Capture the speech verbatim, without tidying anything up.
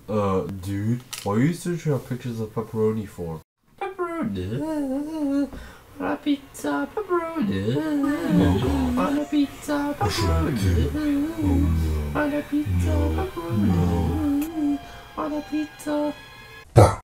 Uh, dude, what are you searching up pictures of pepperoni for? Pepperoni. On a pizza, pepperoni. On a pizza, pepperoni. On a pizza, pepperoni. On a pizza.